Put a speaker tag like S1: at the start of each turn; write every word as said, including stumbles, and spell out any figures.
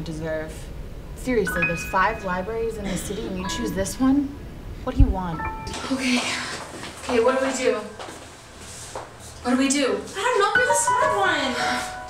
S1: don't deserve. Seriously, there's five libraries in the city and you choose this one? What do you want?
S2: Okay. Okay, what do we do? What do we do? I don't know, you're the smart one.